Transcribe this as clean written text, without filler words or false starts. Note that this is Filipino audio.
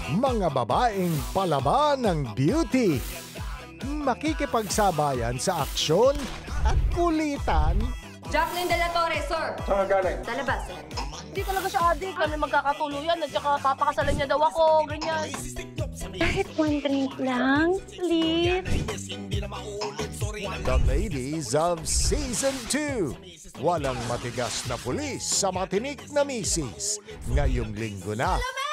Mga babaeng palaban ng beauty. Makikipagsabayan sa aksyon at kulitan. Jacqueline De La Torre, sir. Saan ka galing? Sa labas, sir. Hindi talaga siya adik. Kami magkakatuluyan at saka papakasalan niya daw ako. Ganyan. Kahit one drink lang, please. The ladies of Season 2. Walang matigas na pulis sa matinik na misis. Ngayong linggo na